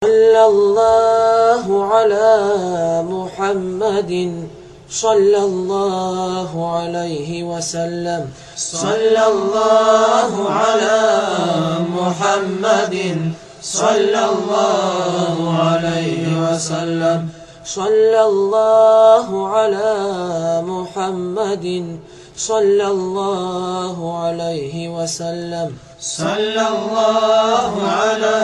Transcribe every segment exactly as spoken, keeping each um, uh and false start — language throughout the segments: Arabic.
صلى الله على محمد صلى الله عليه وسلم. صلى الله على محمد صلى الله عليه وسلم. صلى الله على محمد صلى الله عليه وسلم. صلى الله على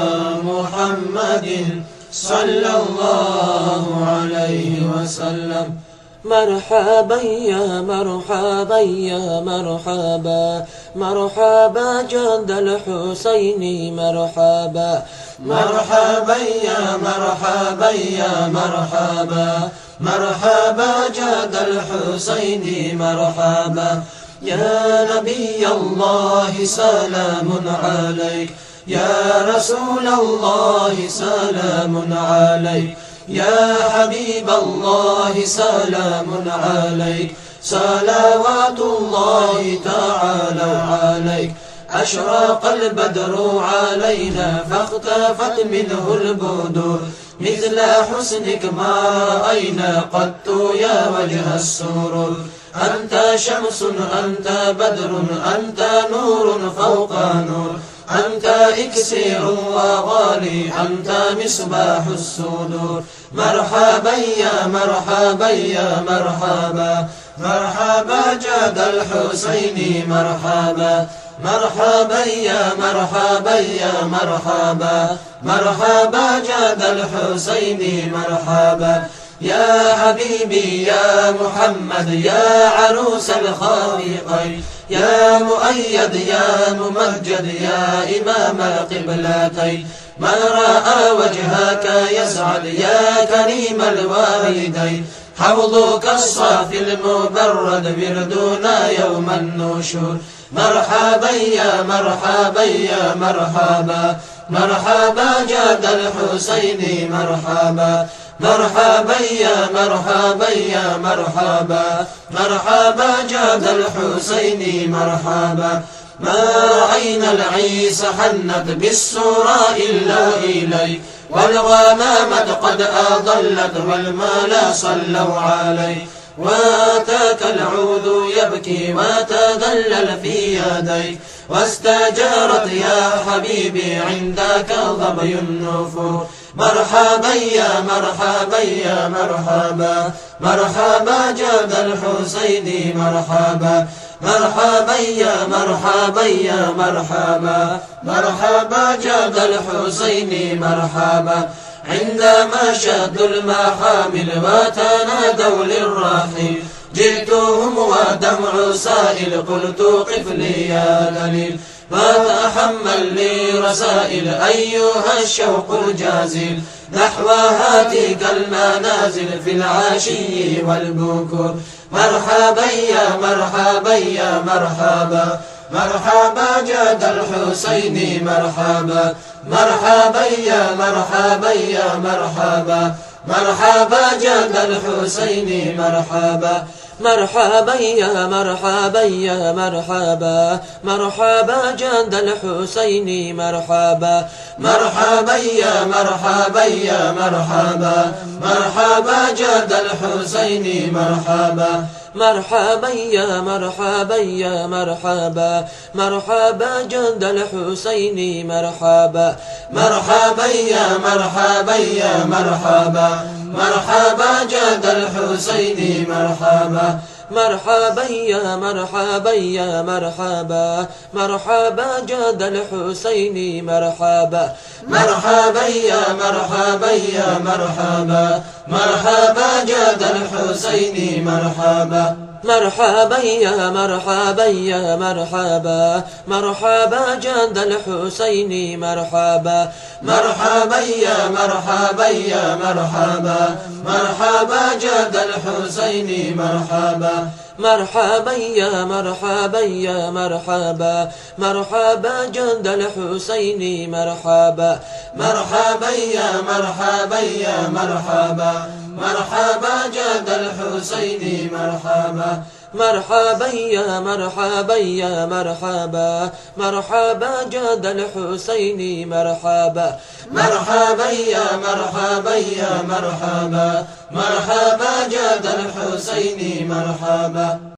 محمد صلى الله عليه وسلم. مرحبا يا مرحبا يا مرحبا مرحبا جد الحسين مرحبا. مرحبا يا مرحبا يا مرحبا مرحبا جد الحسين مرحبا. يا نبي الله سلام عليك، يا رسول الله سلام عليك، يا حبيب الله سلام عليك، صلوات الله تعالى عليك. أشرق البدر علينا فاختفت منه البدور، مثل حسنك ما رأينا قط يا وجه السرور. أنت شمس أنت بدر أنت نور فوق نور، أنت إكسير وغالي أنت مصباح الصدور. مرحبا يا مرحبا يا مرحبا مرحبا جد الحسين مرحبا. مرحبا يا مرحبا يا مرحبا مرحبا جد الحسين مرحبا. يا حبيبي يا محمد يا عروس الخالقين، يا مؤيد يا ممجد يا إمام القبلتين. من رأى وجهك يسعد يا كريم الوالدين، حوضك الصافي المبرد وردنا يوم النشور. مرحبا يا مرحبا يا مرحبا مرحبا جد الحسين مرحبا. مرحبا يا مرحبا يا مرحبا مرحبا جد الحسين مرحبا. ما رأينا العيس حنت بالسراء إلا إليك، والغمامة قد أضلت والملا صلوا عليه. واتاك العود يبكي وتذلل في يديك، واستجارت يا حبيبي عندك ظبي النفور. مرحبا يا مرحبا يا مرحبا مرحبا جد الحسين مرحبا. مرحبا يا مرحبا يا مرحبا مرحبا جد الحسين مرحبا. عندما شدوا المحامل وتنادوا للرحيل، جئتهم ودمع سائل قلت قف لي يا دليل. وتحمل لي رسائل أيها الشوق الجازل، نحو هاتيك المنازل في العشي والبكور. مرحبا يا مرحبا يا مرحبا مرحبا جد الحسين مرحبا. مرحبا يا مرحبا يا مرحبا مرحبا جد الحسين مرحبا. مرحبا يا مرحبا يا مرحبا مرحبا جد الحسين مرحبا. مرحبا يا مرحبا يا مرحبا مرحبا جد الحسين مرحبا. مرحبا يا مرحبا يا مرحبا مرحبا جد الحسين مرحبا. مرحبا يا مرحبا يا مرحبا مرحبا جد الحسين مرحبا. مرحبا يا مرحبا يا مرحبا مرحبا جد الحسين مرحبا. مرحبا يا مرحبا يا مرحبا مرحبا جد الحسين مرحبا. مرحبا يا مرحبا يا مرحبا مرحبا جد الحسين مرحبا. مرحبا يا مرحبا يا مرحبا مرحبا جد الحسين مرحبا. مرحبا يا مرحبا يا مرحبا مرحبا جد الحسين مرحبا. مرحبا يا مرحبا يا مرحبا مرحبا جد الحسين مرحبا. مرحبا يا مرحبا يا مرحبا مرحبا جاد الحسين مرحبا مرحبا يا مرحبا يا مرحبا مرحبا جاد الحسين مرحبا.